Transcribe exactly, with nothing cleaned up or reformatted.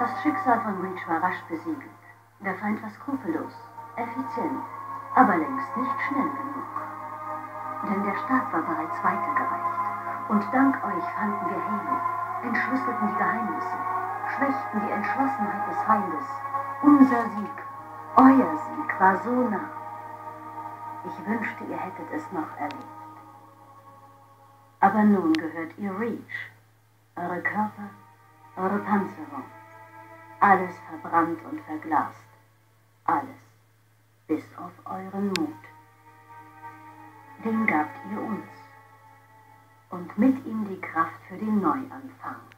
Das Schicksal von Reach war rasch besiegelt. Der Feind war skrupellos, effizient, aber längst nicht schnell genug. Denn der Stab war bereits weitergereicht. Und dank euch fanden wir Halo, entschlüsselten die Geheimnisse, schwächten die Entschlossenheit des Feindes. Unser Sieg, euer Sieg war so nah. Ich wünschte, ihr hättet es noch erlebt. Aber nun gehört ihr Reach. Eure Körper, eure Panzerung. Alles verbrannt und verglast. Alles, bis auf euren Mut. Den gabt ihr uns. Und mit ihm die Kraft für den Neuanfang.